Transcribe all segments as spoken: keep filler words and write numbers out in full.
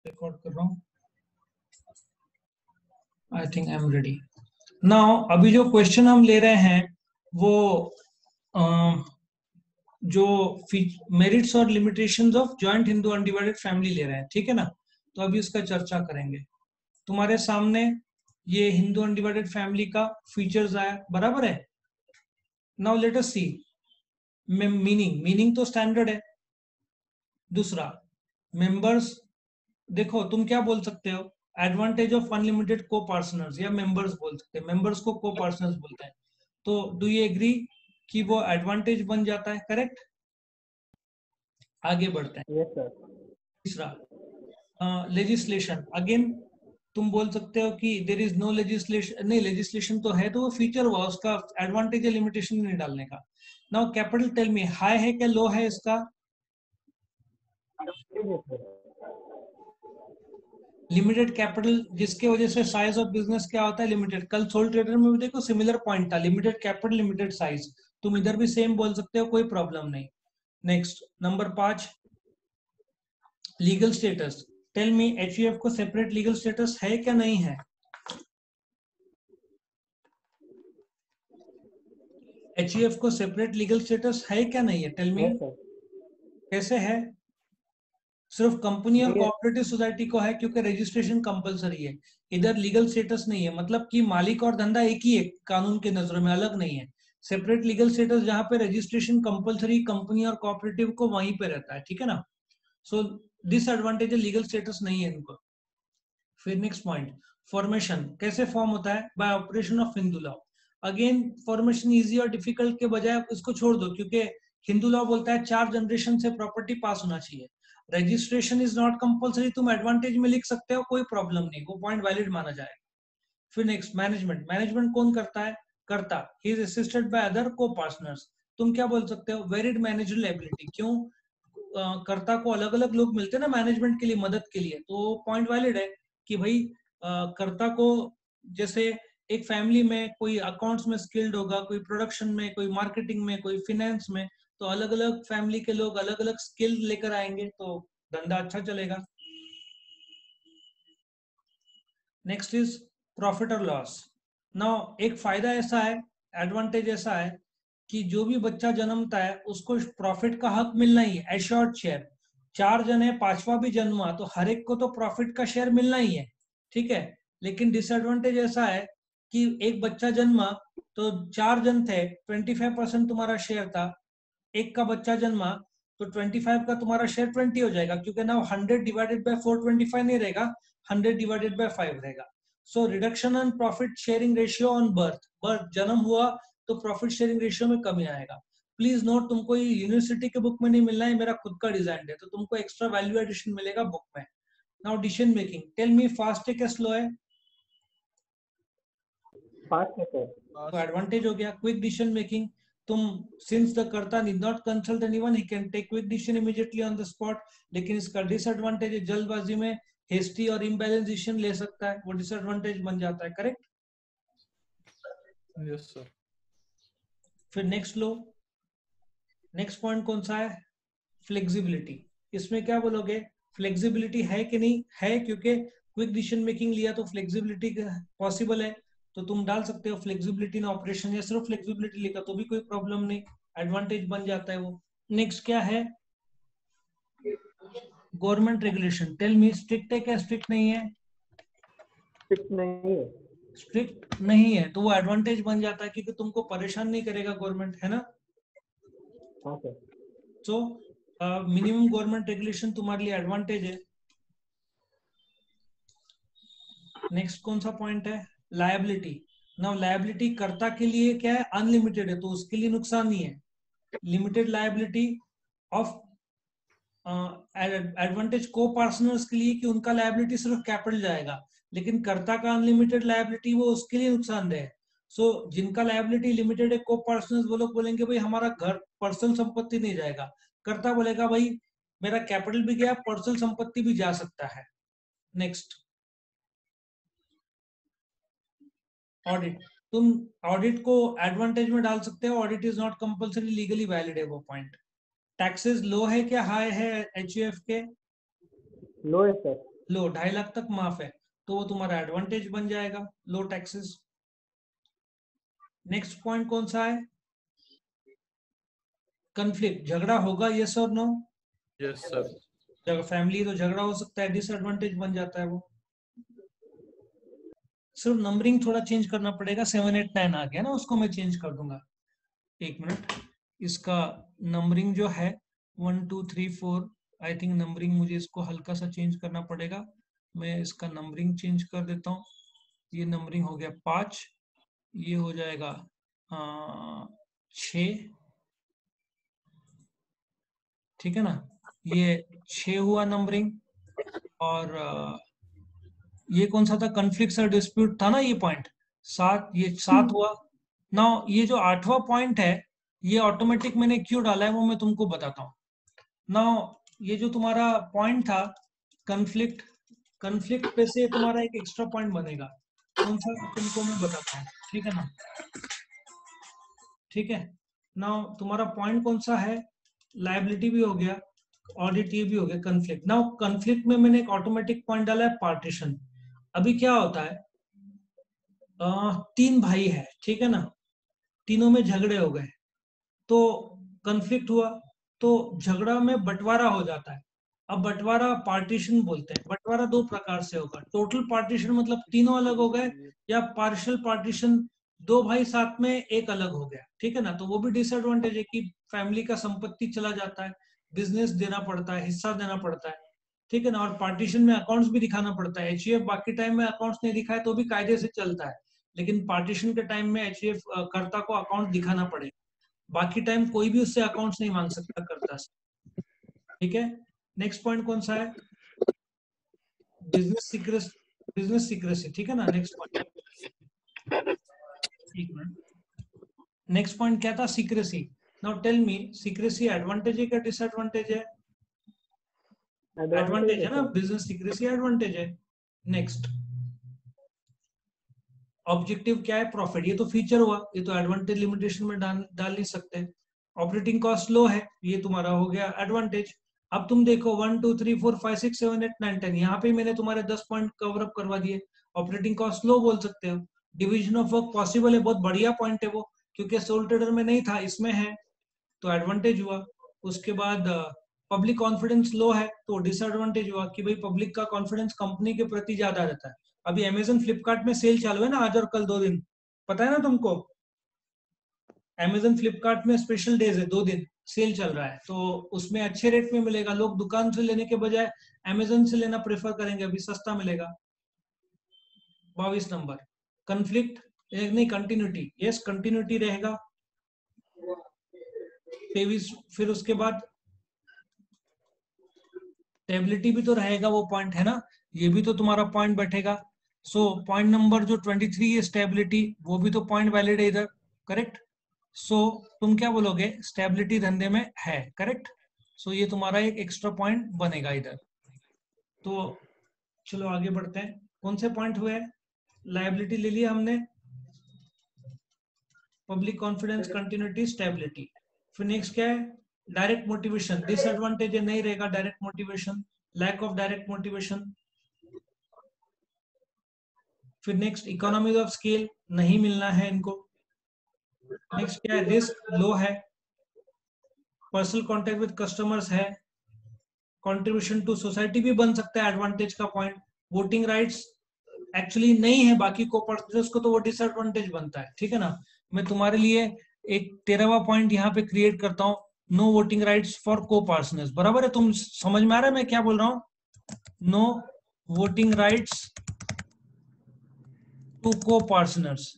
Record कर रहा हूँ। I think I am ready now. अभी जो क्वेश्चन हम ले रहे हैं वो अ, जो मेरिट्स और limitations of joint Hindu undivided family ले रहे हैं, ठीक है ना। तो अभी इसका चर्चा करेंगे। तुम्हारे सामने ये हिंदू अनडिवाइडेड फैमिली का फीचर्स आया, बराबर है। Now let us see meaning. Meaning तो स्टैंडर्ड है। दूसरा, मेंबर्स। देखो तुम क्या बोल सकते हो, advantage of unlimited co partners या मेंबर्स बोल सकते हैं। मेंबर्स को को पार्टनर्स बोलते हैं। तो डू यू एग्री कि वो एडवांटेज बन जाता है, करेक्ट। आगे बढ़ते हैं। Yes sir. तीसरा, लेजिस्लेशन। अगेन तुम बोल सकते हो कि देर इज नो लेजिस्लेशन। नहीं, लेजिस्लेशन तो है, तो वो फीचर हुआ, उसका एडवांटेज या लिमिटेशन नहीं डालने का। Now capital, tell me, high है क्या लो है इसका। लिमिटेड कैपिटल, जिसके वजह से साइज ऑफ बिजनेस क्या होता है, लिमिटेड। कल सोल ट्रेडर में भी देखो सिमिलर पॉइंट था, लिमिटेड कैपिटल लिमिटेड साइज। तुम इधर भी सेम बोल सकते हो, कोई प्रॉब्लम नहीं। नेक्स्ट, नंबर पांच, legal status. Tell me, HUF को सेपरेट लीगल स्टेटस है क्या नहीं है। एचयूएफ को सेपरेट लीगल स्टेटस है क्या नहीं है, टेल मी। Yes sir. कैसे है। सिर्फ कंपनी और नहीं है। कोऑपरेटिव सोसाइटी को है, क्योंकि रजिस्ट्रेशन कंपलसरी है। इधर लीगल स्टेटस नहीं है, मतलब कि मालिक और धंधा एक ही है, कानून के नजरों में अलग नहीं है। सेपरेट लीगल स्टेटस जहां पे रजिस्ट्रेशन कंपलसरी कंपनी और कोऑपरेटिव को, वहीं पे रहता है, ठीक है ना। सो डिसएडवांटेज लीगल स्टेटस नहीं है इनको। फिर नेक्स्ट पॉइंट, फॉर्मेशन। कैसे फॉर्म होता है, by operation of Hindu law. Again formation easy और डिफिकल्ट के बजाय इसको छोड़ दो, क्योंकि हिंदू लॉ बोलता है चार जनरेशन से प्रॉपर्टी पास होना चाहिए। रजिस्ट्रेशन इज नॉट कंपलसरी, तुम एडवांटेज में लिख सकते हो, कोई प्रॉब्लम नहीं, वो पॉइंट वैलिड माना जाएगा। फिर नेक्स्ट, मैनेजमेंट। मैनेजमेंट कौन करता है, करता, he is assisted by other co partners. तुम क्या बोल सकते हो, वेरिड मैनेजरल एबिलिटी। क्यों, अ, कर्ता को अलग अलग लोग मिलते हैं ना मैनेजमेंट के लिए, मदद के लिए, तो पॉइंट वैलिड है कि भाई अ, कर्ता को, जैसे एक फैमिली में कोई अकाउंट्स में स्किल्ड होगा, कोई प्रोडक्शन में, कोई मार्केटिंग में, कोई फिनेंस में, तो अलग अलग फैमिली के लोग अलग अलग स्किल लेकर आएंगे, तो धंधा अच्छा चलेगा। नेक्स्ट इज प्रॉफिट और लॉस। नाउ एक फायदा ऐसा है, एडवांटेज ऐसा है कि जो भी बच्चा जन्मता है उसको प्रॉफिट का हक मिलना ही है, एश्योर्ड शेयर। चार जन है, पांचवा भी जन्मा तो हर एक को तो प्रॉफिट का शेयर मिलना ही है, ठीक है। लेकिन डिसएडवांटेज ऐसा है कि एक बच्चा जन्मा तो चार जन थे, ट्वेंटी फाइव परसेंट तुम्हारा शेयर था। एक का बच्चा जन्मा तो ट्वेंटी फाइव का तुम्हारा शेयर ट्वेंटी हो जाएगा, क्योंकि ना hundred divided by four twenty five नहीं रहेगा, हंड्रेड डिवाइडेड बाय फाइव रहेगा। So reduction on profit sharing ratio on birth. Birth जन्म हुआ तो प्रॉफिट शेयरिंग रेशियो में कमी आएगा। प्लीज नोट, तुमको ये यूनिवर्सिटी के बुक में नहीं मिलना है, मेरा खुद का डिजाइन है, तो तुमको एक्स्ट्रा वैल्यू एडिशन मिलेगा बुक में। Now decision making, tell me, fast है क्या स्लो है। फास्ट है सर। तो एडवांटेज हो गया। क्विक डिसीजन मेकिंग, तुम, since the karta need not consult anyone, he can take quick decision immediately on the spot. लेकिन इसका डिसएडवांटेज है, जल्दबाजी में हेस्टी और इम्बैलेंस डिसीजन ले सकता है, वो डिसएडवांटेज बन जाता है, करेक्ट। Yes sir. फिर नेक्स्ट लो, नेक्स्ट पॉइंट कौन सा है, फ्लेक्सिबिलिटी। इसमें क्या बोलोगे, फ्लेक्सिबिलिटी है कि नहीं है, क्योंकि क्विक डिसीजन मेकिंग लिया तो फ्लेक्सिबिलिटी पॉसिबल है, तो तुम डाल सकते हो फ्लेक्सिबिलिटी इन ऑपरेशन, या सिर्फ फ्लेक्सिबिलिटी लिखा तो भी कोई प्रॉब्लम नहीं, एडवांटेज बन जाता है वो। नेक्स्ट क्या है, government regulation. Tell me, strict है क्या स्ट्रिक्ट नहीं है। स्ट्रिक्ट नहीं है। स्ट्रिक्ट नहीं है तो वो एडवांटेज बन जाता है, क्योंकि तुमको परेशान नहीं करेगा गवर्नमेंट, है ना। हाँ सर। सो मिनिमम गवर्नमेंट रेगुलेशन तुम्हारे लिए एडवांटेज है। नेक्स्ट कौन सा पॉइंट है, लायबिलिटी। नाउ लायबिलिटी कर्ता के लिए क्या है, अनलिमिटेड है, तो उसके लिए नुकसान नहीं है। Limited liability of advantage co partners के लिए कि उनका लायबिलिटी सिर्फ कैपिटल जाएगा, लेकिन कर्ता का अनलिमिटेड लायबिलिटी वो उसके लिए नुकसानदेह है। सो so, जिनका लायबिलिटी लिमिटेड है, को पार्टनर्स, वो लोग बोलेंगे भाई हमारा घर, पर्सनल संपत्ति नहीं जाएगा। कर्ता बोलेगा भाई मेरा कैपिटल भी गया, पर्सनल संपत्ति भी जा सकता है। Next, audit. तुम ऑडिट को एडवांटेज में डाल सकते हो, audit is not compulsory, legally valid है वो पॉइंट। टैक्सेस लो है क्या हाई है एचयूएफ के। लो है सर। लो, ढाई लाख तक माफ है, तो वो तुम्हारा एडवांटेज बन जाएगा, लो टैक्सेस। नेक्स्ट पॉइंट कौन सा है? कंफ्लिक्ट, झगड़ा होगा, यस और नो? Yes sir. जब फैमिली तो झगड़ा हो सकता है, डिसएडवांटेज बन जाता है वो। सिर्फ नंबरिंग थोड़ा चेंज करना पड़ेगा, सेवन एट नाइन आ गया ना, उसको मैं चेंज कर दूंगा। एक मिनट, इसका नंबरिंग जो है one two three four, I think numbering मुझे इसको हल्का सा चेंज करना पड़ेगा। मैं इसका नंबरिंग चेंज कर देता हूँ। ये नंबरिंग हो गया पाँच, ये हो जाएगा छ, ठीक है ना, ये छ हुआ नंबरिंग। और आ, ये कौन सा था? कन्फ्लिक्ट और डिस्प्यूट था ना ये पॉइंट, सात, ये सात हुआ। नाउ ये जो आठवां पॉइंट है, ये ऑटोमेटिक मैंने क्यों डाला है वो मैं तुमको बताता हूँ। नाउ ये जो तुम्हारा पॉइंट था कन्फ्लिक्ट, कन्फ्लिक्ट पे से तुम्हारा एक एक्स्ट्रा पॉइंट बनेगा, कौन सा तुमको मैं बताता हूँ, ठीक है ना? ठीक है, नाउ तुम्हारा पॉइंट कौन सा है? लायबिलिटी भी हो गया, ऑडिट ये भी हो गया, कन्फ्लिक्ट। नाउ कन्फ्लिक्ट में मैंने एक ऑटोमेटिक पॉइंट डाला है पार्टीशन। अभी क्या होता है, आ, तीन भाई है, ठीक है ना, तीनों में झगड़े हो गए, तो कन्फ्लिक्ट हुआ, तो झगड़ा में बंटवारा हो जाता है। अब बंटवारा पार्टीशन बोलते हैं। बंटवारा दो प्रकार से होगा, टोटल पार्टीशन मतलब तीनों अलग हो गए, या पार्शियल पार्टीशन, दो भाई साथ में एक अलग हो गया, ठीक है ना। तो वो भी डिसएडवांटेज है कि फैमिली का संपत्ति चला जाता है, बिजनेस देना पड़ता है, हिस्सा देना पड़ता है, ठीक है ना। और पार्टीशन में अकाउंट्स भी दिखाना पड़ता है। एचईएफ बाकी टाइम में अकाउंट्स नहीं दिखाए तो भी कायदे से चलता है, लेकिन पार्टीशन के टाइम में एचईएफ कर्ता को अकाउंट दिखाना पड़ेगा। बाकी टाइम कोई भी उससे अकाउंट्स नहीं मांग सकता कर्ता से, ठीक है। नेक्स्ट पॉइंट कौन सा है? बिजनेस सीक्रेसी, बिजनेस सीक्रेसी, ठीक है ना। नेक्स्ट पॉइंट, एक मिनट, नेक्स्ट पॉइंट क्या था? Secrecy. Now tell me, secrecy advantage है क्या डिसएडवांटेज है? एडवांटेज है ना, बिजनेस सीक्रेसी एडवांटेज है। नेक्स्ट, ऑब्जेक्टिव क्या है? प्रॉफिट, ये तो फीचर हुआ, ये तो एडवांटेज लिमिटेशन में डाल डाल नहीं सकते। ऑपरेटिंग कॉस्ट लो है, ये तुम्हारा हो गया एडवांटेज। अब तुम देखो one two three four five six seven eight nine ten, यहाँ पे मैंने तुम्हारे दस पॉइंट कवर अप करवा दिए। ऑपरेटिंग कॉस्ट लो बोल सकते हो, डिवीजन ऑफ वर्क पॉसिबल है, बहुत बढ़िया पॉइंट है वो, क्योंकि सोल ट्रेडर में नहीं था, इसमें है, तो एडवांटेज हुआ। उसके बाद पब्लिक कॉन्फिडेंस लो है, तो डिसएडवांटेज हुआ कि भाई पब्लिक का कॉन्फिडेंस कंपनी के प्रति ज्यादा रहता है। अभी अमेजन फ्लिपकार्ट में सेल चालू है ना, आज और कल दो दिन, पता है ना तुमको? अमेजन फ्लिपकार्ट में स्पेशल डेज है, दो दिन सेल चल रहा है, तो उसमें अच्छे रेट में मिलेगा। लोग दुकान से लेने के बजाय अमेजन से लेना प्रेफर करेंगे, अभी सस्ता मिलेगा। बाईस नंबर, कंफ्लिक्ट नहीं, कंटिन्यूटी, यस कंटिन्यूटी रहेगा। तेईस, फिर उसके बाद स्टेबिलिटी भी तो रहेगा, वो पॉइंट है ना, ये भी तो तुम्हारा पॉइंट बैठेगा। सो पॉइंट नंबर जो ट्वेंटी थ्री है स्टेबिलिटी, वो भी तो पॉइंट वैलिड है इधर, करेक्ट। सो तुम क्या बोलोगे? स्टेबिलिटी धंधे में है, करेक्ट। सो ये तुम्हारा एक एक्स्ट्रा पॉइंट बनेगा इधर। तो चलो आगे बढ़ते हैं, कौन से पॉइंट हुए? लायबिलिटी ले लिया हमने, पब्लिक कॉन्फिडेंस, कंटिन्यूटी, स्टेबिलिटी। फिर नेक्स्ट क्या है? डायरेक्ट मोटिवेशन, डिसएडवांटेज नहीं रहेगा direct motivation, lack of direct motivation. फिर नेक्स्ट, इकोनॉमीज ऑफ स्केल नहीं मिलना है इनको। नेक्स्ट क्या है? रिस्क लो है, पर्सनल कांटेक्ट विद कस्टमर्स है, कंट्रीब्यूशन टू सोसाइटी भी बन सकता है एडवांटेज का पॉइंट। वोटिंग राइट्स एक्चुअली नहीं है बाकी को पार्टनर्स को, तो वो डिसएडवांटेज बनता है, ठीक है ना। मैं तुम्हारे लिए एक तेरहवा पॉइंट यहाँ पे क्रिएट करता हूँ, no voting rights for co partners, बराबर है? तुम समझ में आ रहा है मैं क्या बोल रहा हूँ? No voting rights to co partners,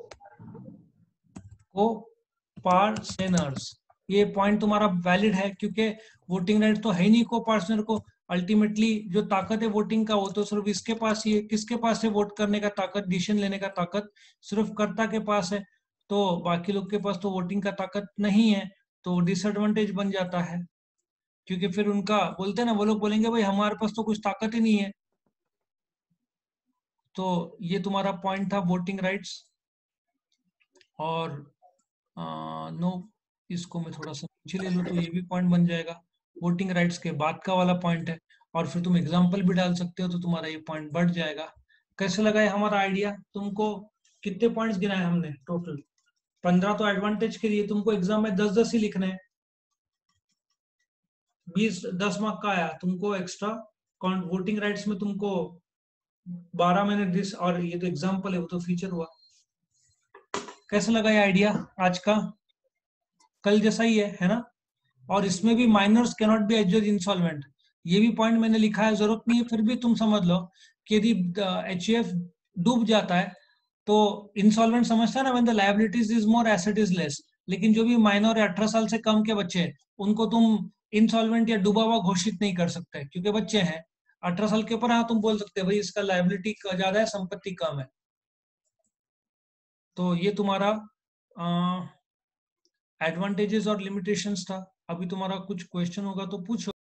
co partners, ये पॉइंट तुम्हारा वैलिड है, क्योंकि वोटिंग राइट तो है ही नहीं को पार्टनर को। अल्टीमेटली जो ताकत है वोटिंग का, वो तो सिर्फ इसके पास ही है। किसके पास है वोट करने का ताकत, डिसीजन लेने का ताकत? सिर्फ कर्ता के पास है, तो बाकी लोग के पास तो वोटिंग का ताकत नहीं है, तो डिसएडवांटेज बन जाता है। क्योंकि फिर उनका बोलते हैं ना, वो लोग बोलेंगे भाई हमारे पास तो कुछ ताकत ही नहीं है। तो ये तुम्हारा पॉइंट था वोटिंग राइट्स। और नो, इसको मैं थोड़ा सा पीछे ले लूँ तो ये भी पॉइंट बन जाएगा, वोटिंग राइट्स के बाद का वाला पॉइंट है। और फिर तुम एग्जाम्पल भी डाल सकते हो, तो तुम्हारा ये पॉइंट बढ़ जाएगा। कैसे लगा ये हमारा आइडिया? तुमको कितने पॉइंट्स गिनाए हमने टोटल? पंद्रह तो एडवांटेज के लिए, तुमको एग्जाम में दस दस ही लिखने हैं। बीस दस मार्क का आया तुमको एक्स्ट्रा। वोटिंग राइट्स में तुमको बारह मैंने दिस, और ये तो एग्जाम्पल है, वो तो फीचर हुआ। कैसा लगा ये आइडिया आज का? कल जैसा ही है है ना? और इसमें भी minors can not be adjudged insolvent, ये भी पॉइंट मैंने लिखा है, जरूरत नहीं है, फिर भी तुम समझ लो कि यदि एच एफ डूब जाता है तो इंसॉल्वेंट समझता है ना, when the liabilities is more asset is less. लेकिन जो भी माइनर या अठारह साल से कम के बच्चे हैं, उनको तुम इंसॉल्वेंट या डूबा हुआ घोषित नहीं कर सकते, क्योंकि बच्चे हैं। अठारह साल के ऊपर हाँ तुम बोल सकते हो भाई इसका लायबिलिटी ज्यादा है, संपत्ति कम है। तो ये तुम्हारा एडवांटेजेस और लिमिटेशंस था। अभी तुम्हारा कुछ क्वेश्चन होगा तो पूछो।